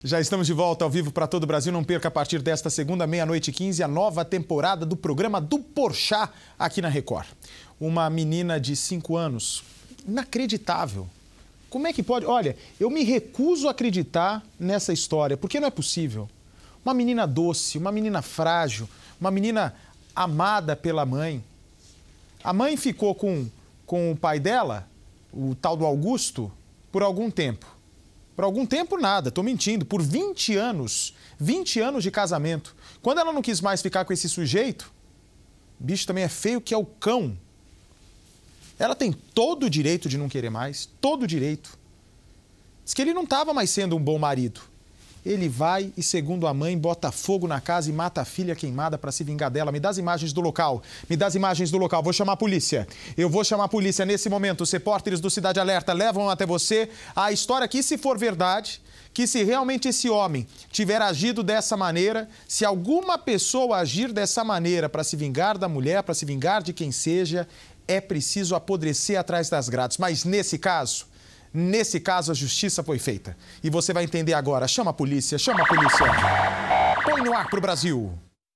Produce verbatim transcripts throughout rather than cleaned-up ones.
Já estamos de volta ao vivo para todo o Brasil. Não perca a partir desta segunda, meia-noite e quinze, a nova temporada do programa do Porchat aqui na Record. Uma menina de cinco anos, inacreditável. Como é que pode? Olha, eu me recuso a acreditar nessa história, porque não é possível. Uma menina doce, uma menina frágil, uma menina amada pela mãe. A mãe ficou com, com o pai dela, o tal do Augusto, por algum tempo. Por algum tempo, nada, tô mentindo. Por vinte anos, vinte anos de casamento. Quando ela não quis mais ficar com esse sujeito, o bicho também é feio que é o cão. Ela tem todo o direito de não querer mais, todo o direito. Diz que ele não estava mais sendo um bom marido. Ele vai e, segundo a mãe, bota fogo na casa e mata a filha queimada para se vingar dela. Me dá as imagens do local. Me dá as imagens do local. Vou chamar a polícia. Eu vou chamar a polícia nesse momento. Os repórteres do Cidade Alerta levam até você a história que, se for verdade, que se realmente esse homem tiver agido dessa maneira, se alguma pessoa agir dessa maneira para se vingar da mulher, para se vingar de quem seja, é preciso apodrecer atrás das grades. Mas nesse caso... Nesse caso, a justiça foi feita. E você vai entender agora. Chama a polícia, chama a polícia. Põe no ar pro Brasil.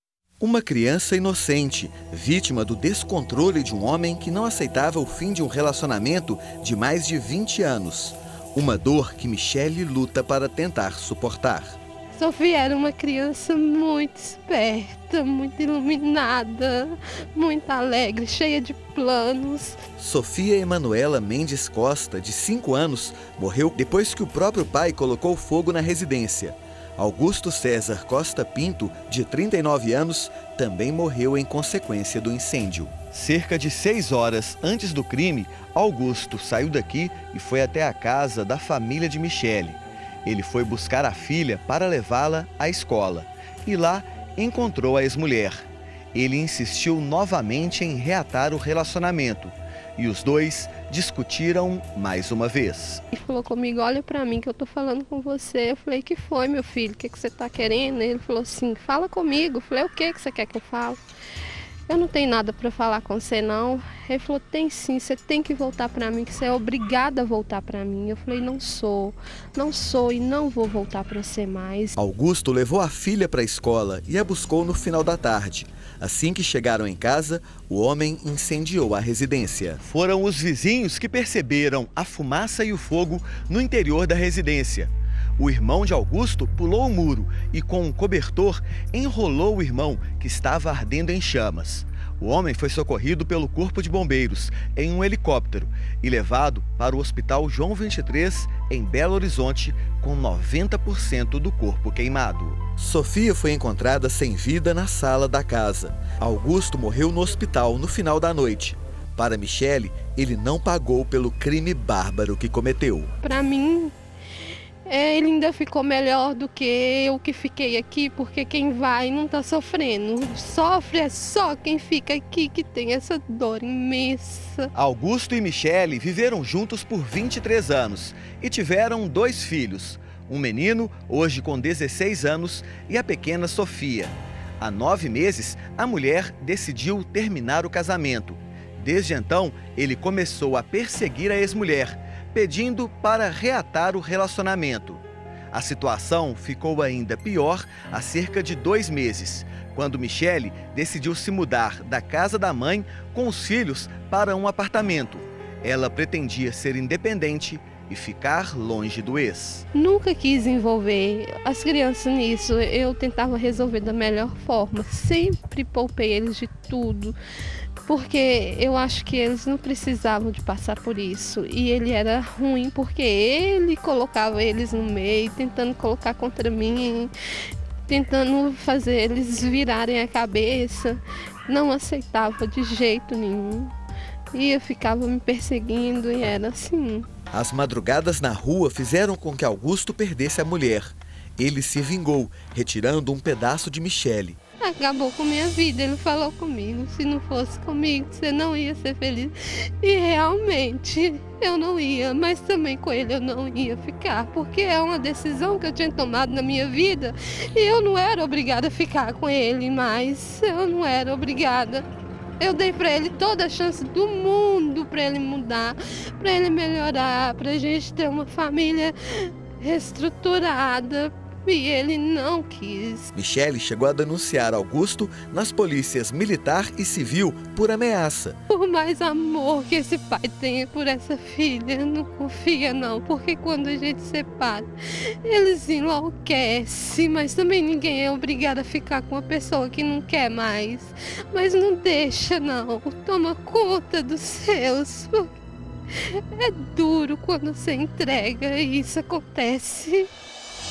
Uma criança inocente, vítima do descontrole de um homem que não aceitava o fim de um relacionamento de mais de vinte anos. Uma dor que Michele luta para tentar suportar. Sofia era uma criança muito esperta, muito iluminada, muito alegre, cheia de planos. Sofia Emanuela Mendes Costa, de cinco anos, morreu depois que o próprio pai colocou fogo na residência. Augusto César Costa Pinto, de trinta e nove anos, também morreu em consequência do incêndio. Cerca de seis horas antes do crime, Augusto saiu daqui e foi até a casa da família de Michele. Ele foi buscar a filha para levá-la à escola e lá encontrou a ex-mulher. Ele insistiu novamente em reatar o relacionamento e os dois discutiram mais uma vez. Ele falou comigo, olha pra mim que eu tô falando com você. Eu falei, que foi, meu filho? O que, que você tá querendo? Ele falou assim, fala comigo. Eu falei, o que, que você quer que eu fale? Eu não tenho nada para falar com você, não. Ele falou, tem sim, você tem que voltar para mim, que você é obrigada a voltar para mim. Eu falei, não sou, não sou e não vou voltar para você mais. Augusto levou a filha para a escola e a buscou no final da tarde. Assim que chegaram em casa, o homem incendiou a residência. Foram os vizinhos que perceberam a fumaça e o fogo no interior da residência. O irmão de Augusto pulou o muro e, com um cobertor, enrolou o irmão, que estava ardendo em chamas. O homem foi socorrido pelo Corpo de Bombeiros em um helicóptero e levado para o Hospital João vinte e três, em Belo Horizonte, com noventa por cento do corpo queimado. Sofia foi encontrada sem vida na sala da casa. Augusto morreu no hospital no final da noite. Para Michele, ele não pagou pelo crime bárbaro que cometeu. Para mim... É, ele ainda ficou melhor do que eu que fiquei aqui, porque quem vai não está sofrendo. Sofre é só quem fica aqui que tem essa dor imensa. Augusto e Michele viveram juntos por vinte e três anos e tiveram dois filhos. Um menino, hoje com dezesseis anos, e a pequena Sofia. Há nove meses, a mulher decidiu terminar o casamento. Desde então, ele começou a perseguir a ex-mulher, pedindo para reatar o relacionamento. A situação ficou ainda pior há cerca de dois meses, quando Michele decidiu se mudar da casa da mãe com os filhos para um apartamento. Ela pretendia ser independente e ficar longe do ex. Nunca quis envolver as crianças nisso, eu tentava resolver da melhor forma, sempre poupei eles de tudo. Porque eu acho que eles não precisavam de passar por isso. E ele era ruim porque ele colocava eles no meio, tentando colocar contra mim, tentando fazer eles virarem a cabeça. Não aceitava de jeito nenhum. E eu ficava me perseguindo e era assim. As madrugadas na rua fizeram com que Augusto perdesse a mulher. Ele se vingou, retirando um pedaço de Michele. Acabou com minha vida, ele falou comigo, se não fosse comigo, você não ia ser feliz. E realmente, eu não ia, mas também com ele eu não ia ficar, porque é uma decisão que eu tinha tomado na minha vida e eu não era obrigada a ficar com ele, mas eu não era obrigada. Eu dei para ele toda a chance do mundo para ele mudar, para ele melhorar, para a gente ter uma família reestruturada. e ele não quis. Michele chegou a denunciar Augusto nas polícias militar e civil por ameaça. Por mais amor que esse pai tenha por essa filha, não confia não, porque quando a gente separa, eles enlouquecem, mas também ninguém é obrigado a ficar com uma pessoa que não quer mais. Mas não deixa não, toma conta dos seus. É duro quando você entrega e isso acontece.